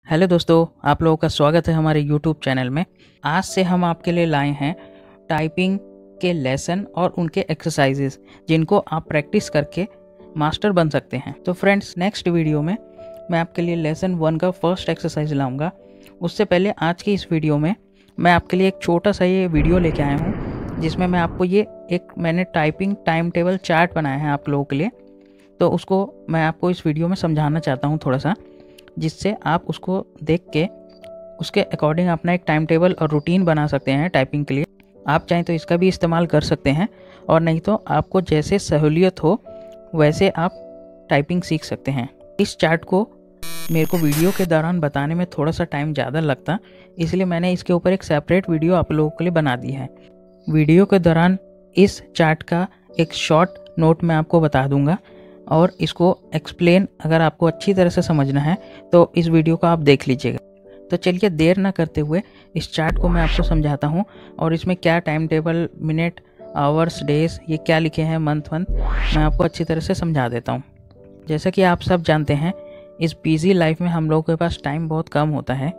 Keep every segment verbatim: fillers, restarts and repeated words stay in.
Hello दोस्तों, आप लोगों का स्वागत है हमारे यूट्यूब चैनल में। आज से हम आपके लिए लाए हैं टाइपिंग के लेसन और उनके एक्सरसाइजेस, जिनको आप प्रैक्टिस करके मास्टर बन सकते हैं। तो फ्रेंड्स, नेक्स्ट वीडियो में मैं आपके लिए लेसन वन का फर्स्ट एक्सरसाइज लाऊंगा। उससे पहले आज की इस वीडियो में मैं आपके लिए एक छोटा सा ये वीडियो लेके आया हूँ, जिसमें मैं आपको ये एक मैंने टाइपिंग टाइम टेबल चार्ट बनाया है आप लोगों के लिए। तो उसको मैं आपको इस वीडियो में समझाना चाहता हूँ थोड़ा सा, जिससे आप उसको देख के उसके अकॉर्डिंग अपना एक टाइम टेबल और रूटीन बना सकते हैं टाइपिंग के लिए। आप चाहें तो इसका भी इस्तेमाल कर सकते हैं, और नहीं तो आपको जैसे सहूलियत हो वैसे आप टाइपिंग सीख सकते हैं। इस चार्ट को मेरे को वीडियो के दौरान बताने में थोड़ा सा टाइम ज़्यादा लगता, इसलिए मैंने इसके ऊपर एक सेपरेट वीडियो आप लोगों के लिए बना दी है। वीडियो के दौरान इस चार्ट का एक शॉर्ट नोट मैं आपको बता दूंगा, और इसको एक्सप्लेन अगर आपको अच्छी तरह से समझना है तो इस वीडियो को आप देख लीजिएगा। तो चलिए देर ना करते हुए इस चार्ट को मैं आपको समझाता हूँ, और इसमें क्या time table, minute, hours, days, ये क्या लिखे हैं, मंथ मंथ मैं आपको अच्छी तरह से समझा देता हूँ। जैसा कि आप सब जानते हैं, इस बिजी लाइफ में हम लोगों के पास टाइम बहुत कम होता है,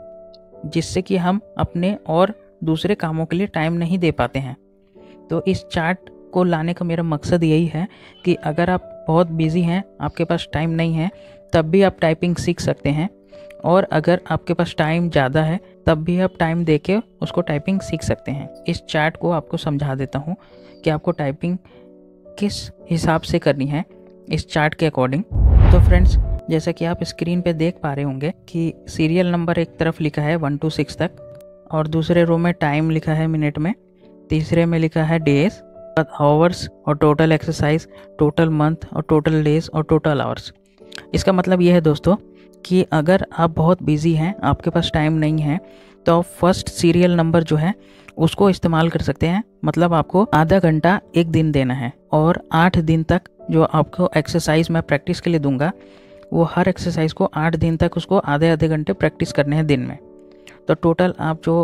जिससे कि हम अपने और दूसरे कामों के लिए टाइम नहीं दे पाते हैं। तो इस चार्ट को लाने का मेरा मकसद यही है कि अगर आप बहुत बिजी हैं, आपके पास टाइम नहीं है, तब भी आप टाइपिंग सीख सकते हैं, और अगर आपके पास टाइम ज़्यादा है तब भी आप टाइम देके उसको टाइपिंग सीख सकते हैं। इस चार्ट को आपको समझा देता हूँ कि आपको टाइपिंग किस हिसाब से करनी है इस चार्ट के अकॉर्डिंग। तो फ्रेंड्स, जैसा कि आप स्क्रीन पे देख पा रहे होंगे कि सीरियल नंबर एक तरफ लिखा है वन टू सिक्स तक, और दूसरे रो में टाइम लिखा है मिनट में, तीसरे में लिखा है डेज, आवर्स, और टोटल एक्सरसाइज, टोटल मंथ, और टोटल डेज, और टोटल आवर्स। इसका मतलब ये है दोस्तों कि अगर आप बहुत बिजी हैं, आपके पास टाइम नहीं है, तो आप फर्स्ट सीरियल नंबर जो है उसको इस्तेमाल कर सकते हैं। मतलब आपको आधा घंटा एक दिन देना है, और आठ दिन तक जो आपको एक्सरसाइज मैं प्रैक्टिस के लिए दूंगा, वो हर एक्सरसाइज को आठ दिन तक उसको आधे आधे घंटे प्रैक्टिस करने हैं दिन में। तो टोटल आप जो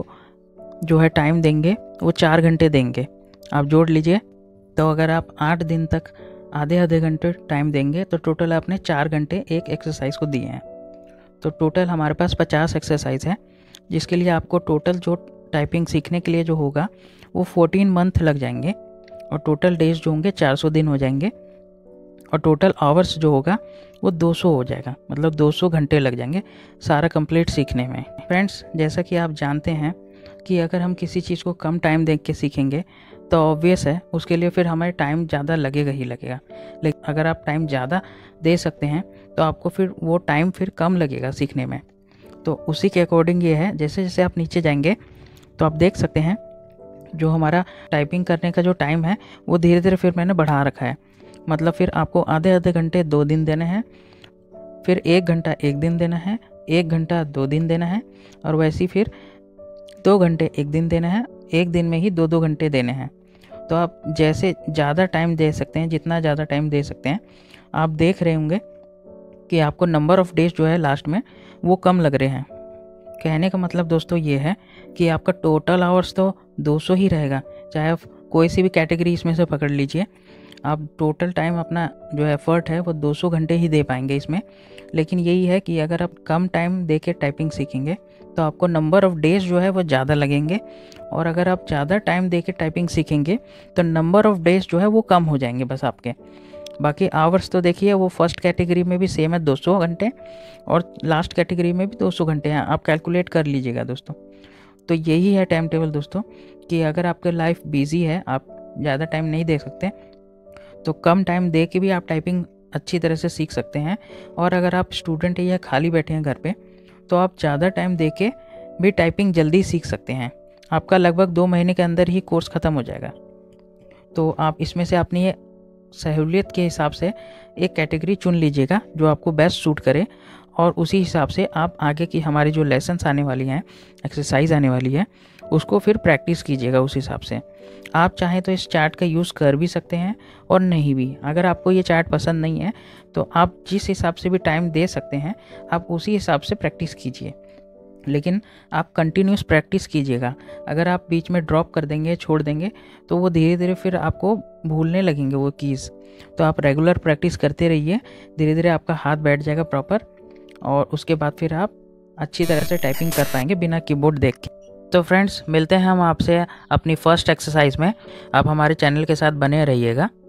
जो है टाइम देंगे वो चार घंटे देंगे। आप जोड़ लीजिए, तो अगर आप आठ दिन तक आधे आधे घंटे टाइम देंगे तो टोटल आपने चार घंटे एक एक्सरसाइज को दिए हैं। तो टोटल हमारे पास पचास एक्सरसाइज है, जिसके लिए आपको टोटल जो टाइपिंग सीखने के लिए जो होगा वो फोर्टीन मंथ लग जाएंगे, और टोटल डेज जो होंगे चार सौ दिन हो जाएंगे, और टोटल आवर्स जो होगा वो दो सौ हो जाएगा। मतलब दो सौ घंटे लग जाएंगे सारा कंप्लीट सीखने में। फ्रेंड्स, जैसा कि आप जानते हैं कि अगर हम किसी चीज़ को कम टाइम देख के सीखेंगे तो ऑब्वियस है उसके लिए फिर हमें टाइम ज़्यादा लगेगा ही लगेगा। लेकिन अगर आप टाइम ज़्यादा दे सकते हैं तो आपको फिर वो टाइम फिर कम लगेगा सीखने में। तो उसी के अकॉर्डिंग ये है, जैसे जैसे आप नीचे जाएंगे तो आप देख सकते हैं जो हमारा टाइपिंग करने का जो टाइम है वो धीरे धीरे फिर मैंने बढ़ा रखा है। मतलब फिर आपको आधे आधे घंटे दो दिन देने हैं, फिर एक घंटा एक दिन देना है, एक घंटा दो दिन देना है, और वैसे ही फिर दो घंटे एक दिन देना है, एक दिन में ही दो दो घंटे देने हैं। तो आप जैसे ज़्यादा टाइम दे सकते हैं, जितना ज़्यादा टाइम दे सकते हैं, आप देख रहे होंगे कि आपको नंबर ऑफ़ डेज जो है लास्ट में वो कम लग रहे हैं। कहने का मतलब दोस्तों ये है कि आपका टोटल आवर्स तो दो सौ ही रहेगा, चाहे आप कोई सी भी कैटेगरी इसमें से पकड़ लीजिए। आप टोटल टाइम अपना जो एफर्ट है वो दो सौ घंटे ही दे पाएंगे इसमें। लेकिन यही है कि अगर आप कम टाइम दे के टाइपिंग सीखेंगे तो आपको नंबर ऑफ़ डेज जो है वो ज़्यादा लगेंगे, और अगर आप ज़्यादा टाइम दे के टाइपिंग सीखेंगे तो नंबर ऑफ़ डेज जो है वो कम हो जाएंगे बस आपके। बाकी आवर्स तो देखिए वो फर्स्ट कैटेगरी में भी सेम है दो सौ घंटे, और लास्ट कैटेगरी में भी दो सौ घंटे हैं। आप कैलकुलेट कर लीजिएगा दोस्तों। तो यही है टाइम टेबल दोस्तों, कि अगर आपकी लाइफ बिजी है, आप ज़्यादा टाइम नहीं दे सकते, तो कम टाइम दे के भी आप टाइपिंग अच्छी तरह से सीख सकते हैं। और अगर आप स्टूडेंट हैं या खाली बैठे हैं घर पे, तो आप ज़्यादा टाइम दे के भी टाइपिंग जल्दी सीख सकते हैं। आपका लगभग दो महीने के अंदर ही कोर्स ख़त्म हो जाएगा। तो आप इसमें से अपनी ये सहूलियत के हिसाब से एक कैटेगरी चुन लीजिएगा जो आपको बेस्ट सूट करे, और उसी हिसाब से आप आगे की हमारी जो लेसन्स आने वाली हैं, एक्सरसाइज आने वाली है, उसको फिर प्रैक्टिस कीजिएगा उस हिसाब से। आप चाहें तो इस चार्ट का यूज़ कर भी सकते हैं और नहीं भी। अगर आपको ये चार्ट पसंद नहीं है तो आप जिस हिसाब से भी टाइम दे सकते हैं आप उसी हिसाब से प्रैक्टिस कीजिए, लेकिन आप कंटिन्यूस प्रैक्टिस कीजिएगा। अगर आप बीच में ड्रॉप कर देंगे, छोड़ देंगे, तो वो धीरे धीरे फिर आपको भूलने लगेंगे वो कीज़। तो आप रेगुलर प्रैक्टिस करते रहिए, धीरे धीरे आपका हाथ बैठ जाएगा प्रॉपर, और उसके बाद फिर आप अच्छी तरह से टाइपिंग कर पाएंगे बिना कीबोर्ड देख के। तो फ्रेंड्स, मिलते हैं हम आपसे अपनी फर्स्ट एक्सरसाइज में। आप हमारे चैनल के साथ बने रहिएगा।